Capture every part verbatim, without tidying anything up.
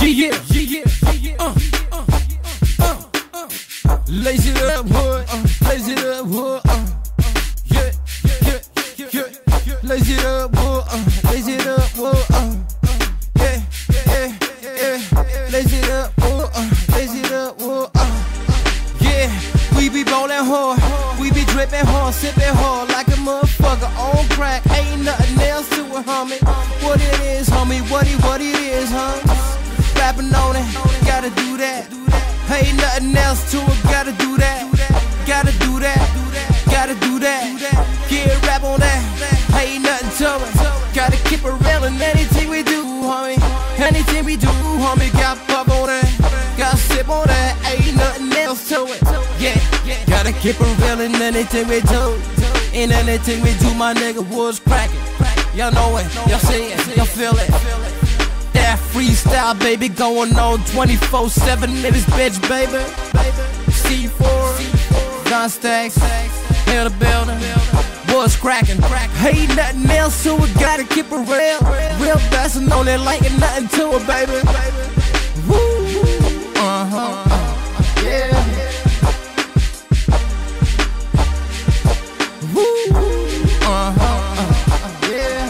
Yeah, yeah, yeah, uh, uh, uh, uh. Lace it up, hood, uh, lace it up, hood, uh, yeah, yeah, yeah, yeah. Lace it up, hood, uh, lace it up, hood, uh, yeah, yeah, yeah. Lace it up, hood, uh, lace it up, hood, uh, yeah. We be ballin' hard, we be drippin' hard, sippin' hard like a motherfucker on crack. Ain't nothing else to it, homie. What it is, homie, what it, what it is, huh? Rapping on it, gotta do that. Ain't nothing else to it, gotta do that. Gotta do that, gotta do that. Yeah, rap on that, ain't nothing to it. Gotta keep it real in anything we do, homie. Anything we do, homie, got pop on that. Gotta sip on that, ain't nothing else to it. Yeah, gotta keep it real in anything we do. In anything we do, my nigga was cracking. Y'all know it, y'all see it, y'all feel it. That freestyle, baby, going on twenty-four seven in this bitch, baby. C four, Don Stacks, in the building, what's cracking? Ain't nothing else to it, gotta keep it real. Real best and on it like ain't nothing to it, baby. Woo, uh-huh, yeah. Woo, uh-huh, yeah.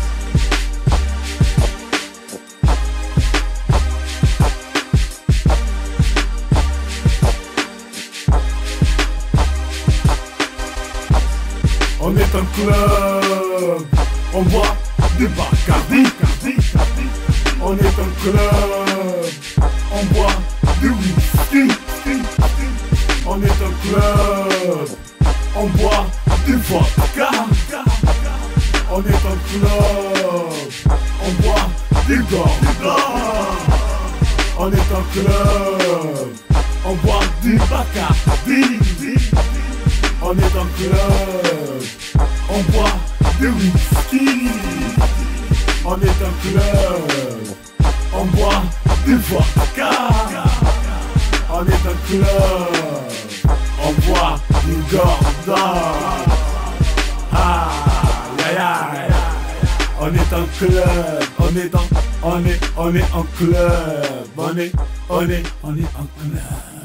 On est un club, on boit du Bacardi. On est un club, on boit du whisky. On est un club, on boit du vodka. On est un club, on boit du Gordon. On est un club, on boit du Bacardi. On est un club, on boit du whisky. On est un club, on boit du vodka. On est un club, on boit du Gordon. Aïe aïe aïe. On est un club, on est en, on est, on est en club. On est, on est, on est en club.